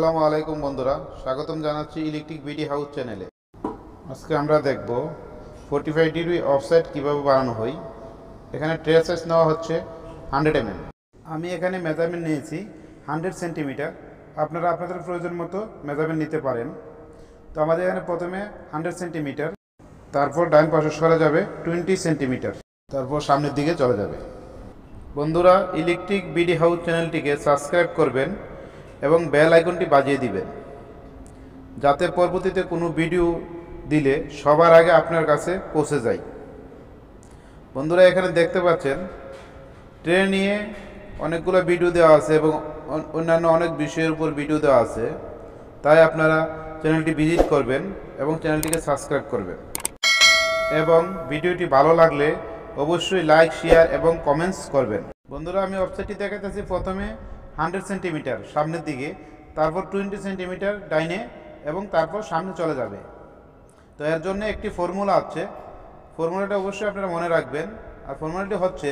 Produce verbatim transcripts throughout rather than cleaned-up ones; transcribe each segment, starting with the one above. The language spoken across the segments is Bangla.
আসসালামু আলাইকুম বন্ধুরা, স্বাগতম জানাচ্ছি ইলেকট্রিক বিডি হাউস চ্যানেলে। আজকে আমরা দেখব ফোর্টি ফাইভ ডিগ্রি অফসাইড কীভাবে বানানো হয়। এখানে ট্রে সাইজ নেওয়া হচ্ছে হান্ড্রেড এম এম। আমি এখানে মেজারমেন্ট নিয়েছি হান্ড্রেড সেন্টিমিটার। আপনারা আপনাদের প্রয়োজন মতো মেজারমেন্ট নিতে পারেন। তো আমাদের এখানে প্রথমে হান্ড্রেড সেন্টিমিটার, তারপর ডাইন পাশে সরে যাবে টোয়েন্টি সেন্টিমিটার, তারপর সামনের দিকে চলে যাবে। বন্ধুরা, ইলেকট্রিক বিডি হাউস চ্যানেলটিকে সাবস্ক্রাইব করবেন এবং বেল আইকনটি বাজিয়ে দিবেন, যাতে পরবর্তীতে কোনো ভিডিও দিলে সবার আগে আপনার কাছে পৌঁছে যায়। বন্ধুরা, এখানে দেখতে পাচ্ছেন ট্রে নিয়ে অনেকগুলো ভিডিও দেওয়া আছে এবং অন্যান্য অনেক বিষয়ের উপর ভিডিও দেওয়া আছে। তাই আপনারা চ্যানেলটি ভিজিট করবেন এবং চ্যানেলটিকে সাবস্ক্রাইব করবেন। এবং ভিডিওটি ভালো লাগলে অবশ্যই লাইক, শেয়ার এবং কমেন্টস করবেন। বন্ধুরা, আমি অফসাইডটি দেখাতেছি প্রথমে হান্ড্রেড সেন্টিমিটার সামনের দিকে, তারপর টোয়েন্টি সেন্টিমিটার ডাইনে এবং তারপর সামনে চলে যাবে। তো এর জন্য একটি ফর্মুলা আছে, ফর্মুলাটা অবশ্যই আপনারা মনে রাখবেন। আর ফর্মুলাটি হচ্ছে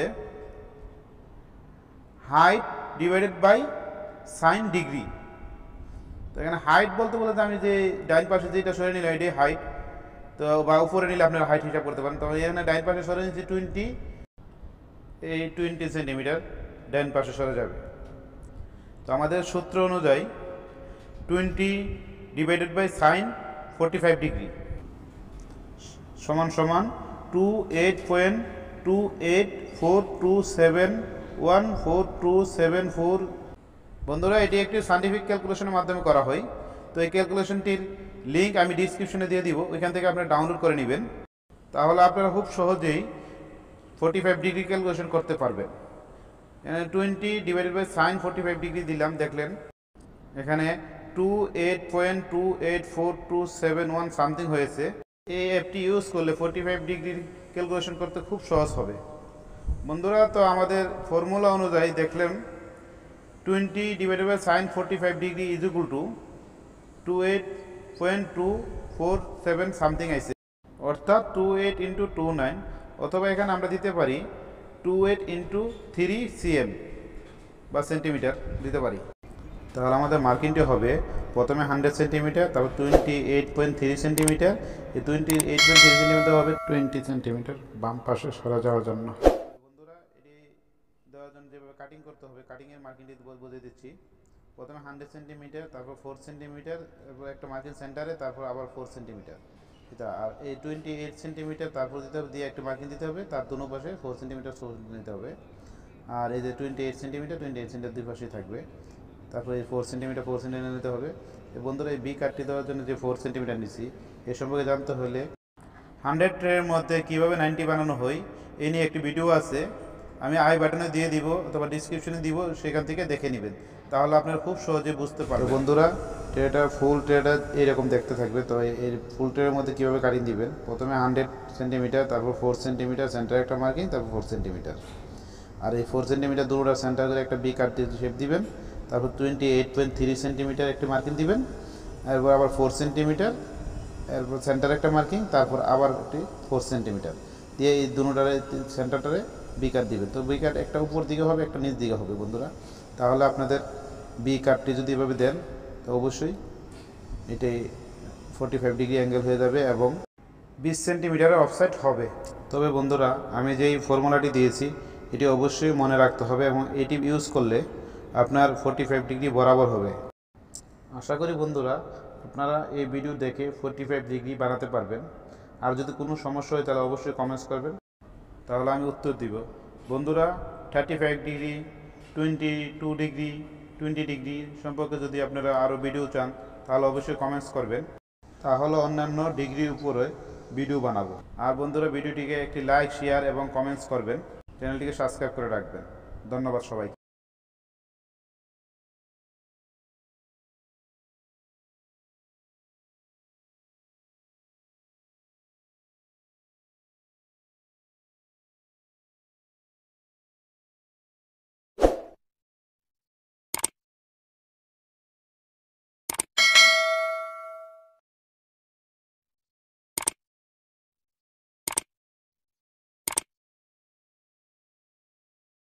height divided by sine degree. তো এখানে হাইট বলতে বলতে আমি যে ডাইন পাশে যেটা সরে নিলাম এটাই হাইট। তো বা উপরে নিলে আপনারা হাইট হিসাব করতে পারেন। তো এখানে ডাইন পাশে সরে নিচ্ছি টোয়েন্টি, এই টোয়েন্টি সেন্টিমিটার ডাইন পাশে সরে যাবে। তো আমাদের সূত্র অনুযায়ী twenty divided by sine forty five degree সমান সমান two eight point two eight four two seven one four two seven four. বন্ধুরা, এটি একটি সায়েন্টিফিক ক্যালকুলেশনের মাধ্যমে করা হয়। তো এই ক্যালকুলেশনটির লিঙ্ক আমি ডিসক্রিপশনে দিয়ে দিব, ওইখান থেকে আপনারা ডাউনলোড করে নেবেন। তাহলে আপনারা খুব সহজেই ফোর্টি ফাইভ ডিগ্রি ক্যালকুলেশন করতে পারবেন। এখানে twenty divided by sine forty five degree দিলাম, দেখলেন এখানে two eight point two eight four two seven one something হয়েছে। এই অ্যাপটি ইউজ করলে ফোর্টি ফাইভ ডিগ্রির ক্যালকুলেশন করতে খুব সহজ হবে। বন্ধুরা, তো আমাদের ফর্মুলা অনুযায়ী দেখলেন twenty divided by sine forty five degree is equal to two eight point two four seven something আছে, অর্থাৎ two eight into two nine, অথবা এখানে আমরা দিতে পারি two eight into three CM বা সেন্টিমিটার দিতে পারি। তাহলে আমাদের মার্কিংটি হবে প্রথমে হান্ড্রেড সেন্টিমিটার, তারপর twenty eight point three centimetre, এই twenty eight point three centimetre হবে টোয়েন্টি সেন্টিমিটার বাম পাশে সরা যাওয়ার জন্য। বন্ধুরা, এটি দেওয়ার জন্য যেভাবে কাটিং করতে হবে, কাটিংয়ের মার্কিংটি বুঝিয়ে দিচ্ছি। প্রথমে হান্ড্রেড সেন্টিমিটার, তারপর ফোর সেন্টিমিটার, তারপর একটা মার্কিং সেন্টারে, তারপর আবার ফোর সেন্টিমিটার। আর এই টোয়েন্টি এইট সেন্টিমিটার তারপর দিতে হবে, দিয়ে একটা মার্কিং দিতে হবে, তার দুনো পাশে ফোর সেন্টিমিটার ফোর নিতে হবে। আর এই যে twenty eight centimetre twenty eight centimetre দুই পাশেই থাকবে। তারপরে এই ফোর সেন্টিমিটার ফোর সেন্টিমিটার নিতে হবে। এই বন্ধুরা, এই বি কাটটি দেওয়ার জন্য যে ফোর সেন্টিমিটার নিচ্ছি, এ সম্পর্কে জানতে হলে হান্ড্রেড ট্রের মধ্যে কীভাবে নাইনটি বানানো হয় এই নিয়ে একটি ভিডিও আছে, আমি আই বাটনে দিয়ে দিব অথবা ডিসক্রিপশনে দিব, সেখান থেকে দেখে নেবেন। তাহলে আপনারা খুব সহজে বুঝতে পারবেন। বন্ধুরা, ট্রেটা ফুল ট্রেটা এইরকম দেখতে থাকবে। তো এই ফুল ট্রের মধ্যে কীভাবে কাটিং দিবেন, প্রথমে হান্ড্রেড সেন্টিমিটার, তারপর ফোর সেন্টিমিটার সেন্টারে একটা মার্কিং, তারপর ফোর সেন্টিমিটার। আর এই ফোর সেন্টিমিটার দুটোটা সেন্টার করে একটা বি কাট দিয়ে শেপ দিবেন। তারপর twenty eight point three centimetre একটি মার্কিং দিবেন, এরপর আবার ফোর সেন্টিমিটার, এরপর সেন্টারে একটা মার্কিং, তারপর আবার একটি ফোর সেন্টিমিটার দিয়ে এই দুটোটারে সেন্টারটারে বি কাট দিবেন। তো বি কাট একটা উপর দিকে হবে, একটা নিচ দিকে হবে। বন্ধুরা, তাহলে আপনাদের বি কাটটি যদি এভাবে দেন তো অবশ্যই এটি ফোর্টি ফাইভ ডিগ্রি অ্যাঙ্গেল হয়ে যাবে এবং বিশ সেন্টিমিটারের অফসাইড হবে। তবে বন্ধুরা, আমি যেই ফর্মুলাটি দিয়েছি এটি অবশ্যই মনে রাখতে হবে এবং এটি ইউজ করলে আপনার ফোর্টি ফাইভ ডিগ্রি বরাবর হবে। আশা করি বন্ধুরা আপনারা এই ভিডিও দেখে ফোর্টি ফাইভ ডিগ্রি বানাতে পারবেন। আর যদি কোনো সমস্যা হয় তাহলে অবশ্যই কমেন্টস করবেন, তাহলে আমি উত্তর দিব। বন্ধুরা, thirty five degree, twenty two degree, twenty degree সম্পর্কে যদি আপনারা আরও ভিডিও চান তাহলে অবশ্যই কমেন্টস করবেন, তাহলে অন্যান্য ডিগ্রির উপরে ভিডিও বানাবো। আর বন্ধুরা, ভিডিওটিকে একটি লাইক, শেয়ার এবং কমেন্টস করবেন, চ্যানেলটিকে সাবস্ক্রাইব করে রাখবেন। ধন্যবাদ সবাইকে।